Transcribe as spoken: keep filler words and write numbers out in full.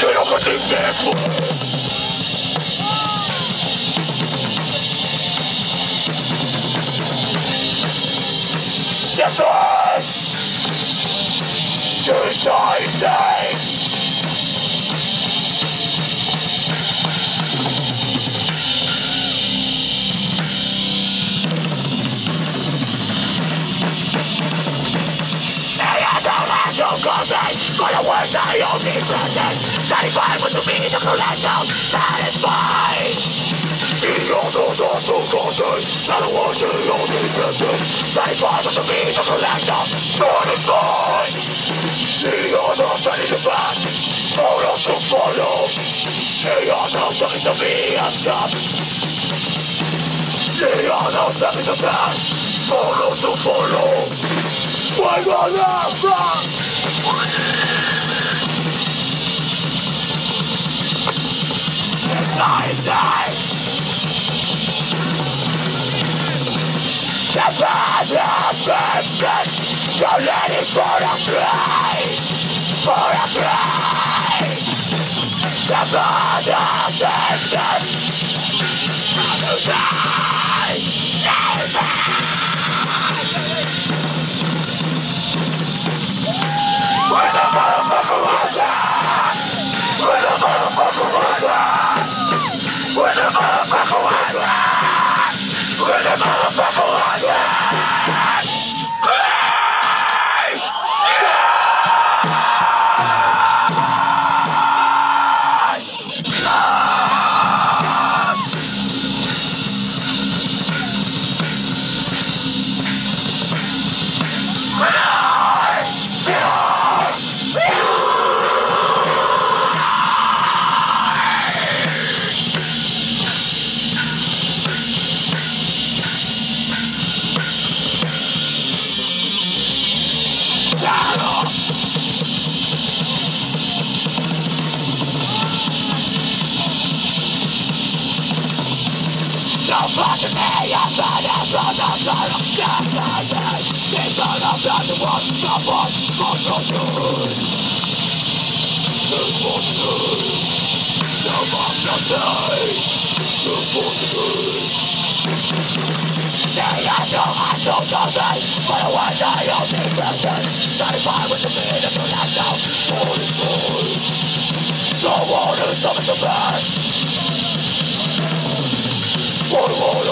quiero que te me Yes, I Suicide Day For the words I only present Satisfied with the meaning of collective Satisfied The other thoughts of conscience Not the ones I only present Satisfied with the meaning of collective Satisfied The other study the past All else to follow The other study to be a stop The other study the past All else to follow We're gonna rock Die, die The bad, the bad, bad You're ready for a cry For a cry The bad, the bad, bad You die Save me Where the motherfucker was that? Where the motherfucker was that? Where the motherfucker was that? Where the motherfucker was that? Hey! Fucking me, I'm bad as I'm not gonna get me It's all about the one, the one, for the good It's for the good The one, the day It's for the good Say I know, I know the day But the ones I only present Satisfied with the meaning of the last now All is good The one is something the best For the one